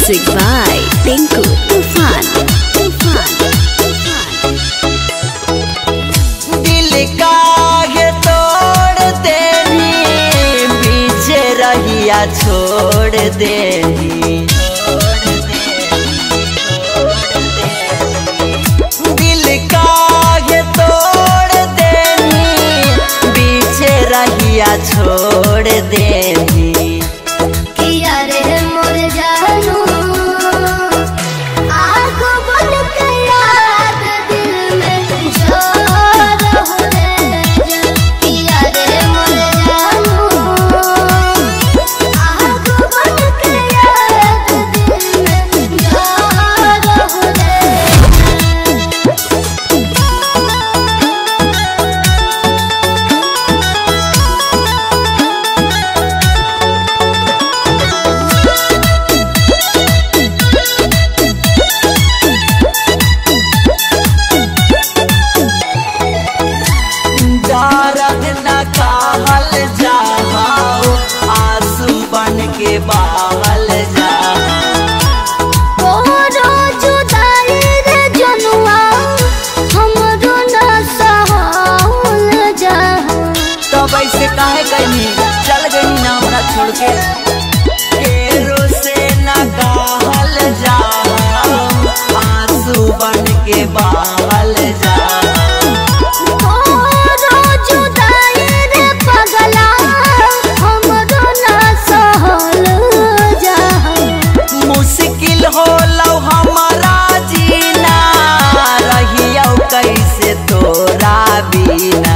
Music by Tinku Tufan. दिल काहे तोड़ देनी, पीछे रहिया छोड़ देनी। दिल काहे तोड़ देनी, पीछे रहिया छोड़ देनी। के बाहल जा तोरो जुदाई रे जनुआ हमरो ना सहल जा। तब ऐसे काहे कहनी, चल गई ना हमरा छोड़ के। केरो से ना कहल जा, आंसू बन के बाहल जा। मुश्किल हो लो हमारा जीना, रहियो कैसे तोरा बिना।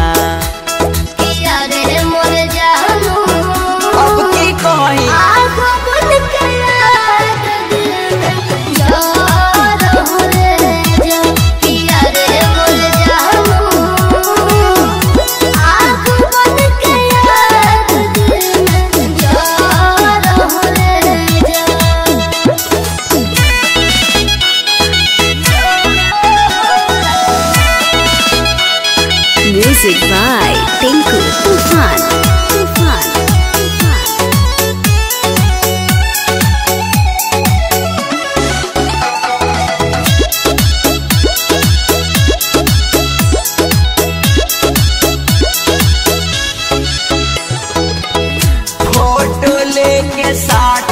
अब की कही Music by Tinku Tufan. Photo लेके साथ